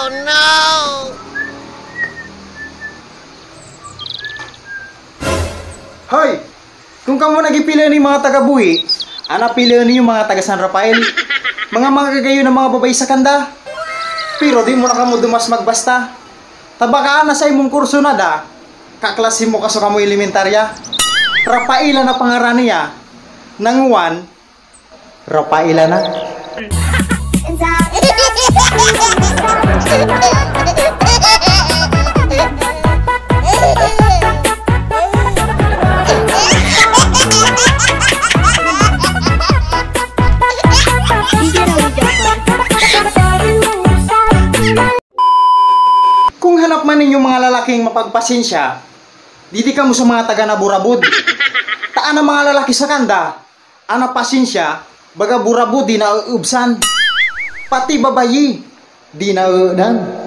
Hoy! Kung kamu nagipili ni mga taga-Buhi, pili niyo mga taga San Rafael. Mga kagayo ng mga babae sa kanda. Pero di mo na kamo dumas magbasta. Tabakaan na sa imong kurso na da. Kaklase mo kaso kamo elementarya. Rafaela na pangaran niya. Nanguan, Rafaela na. Kung hanap man ninyo mga lalaking mapagpasensya, didi ka mo sa mga taga na burabud. Taan ang mga lalaki sa kanda, ana pasensya, baga burabud di na uubsan. Pati babayi, di na uudan.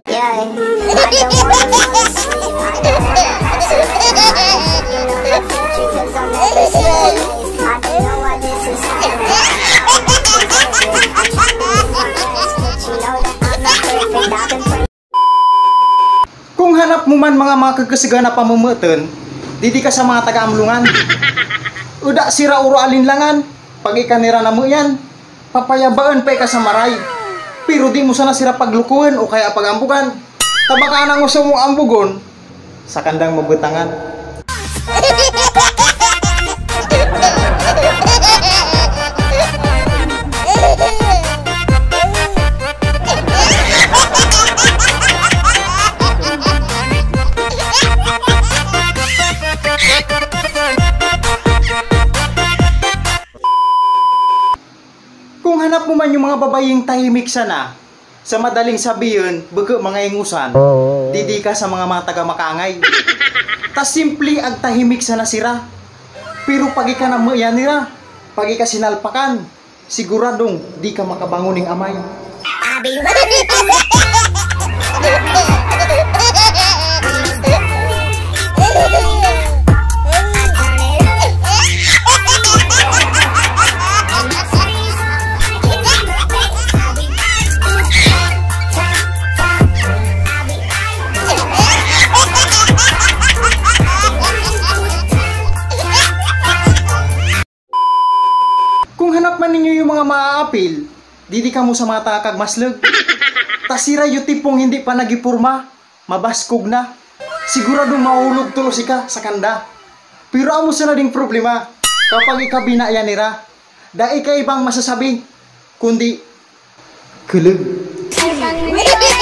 Kung hanap mo man mga kagasiga na pamumutan, didi ka sa mga taga-amlungan. Uda sira uro alinlangan, pag ikanira na mo yan, papayabaan pa ka sa maray. Pero di mo sana sira paglukuhan o kaya pagambugan. Tabakaan ang gusto mong ambugon, sa kandang mabutangan. Kung hanap mo man yung mga babayeng tahimik sana, sa madaling sabihin, baga mga ingusan, didi ka sa mga taga makaangay. Tas simple ag tahimik sana sira. Pero pag ika na mayan nila, pag ika sinalpakan, siguradong di ka makabanguning amay. Kung hanap man ninyo yung mga maaapil, didi ka mo sa mga takagmaslog. Tasira yung tipong hindi pa nagipurma, mabaskog na. Siguradong mahulog tulos ka sa kanda. Pero amo sa na ding problema, kapag ikabinaya nira, da ika ibang masasabi, kundi kulog.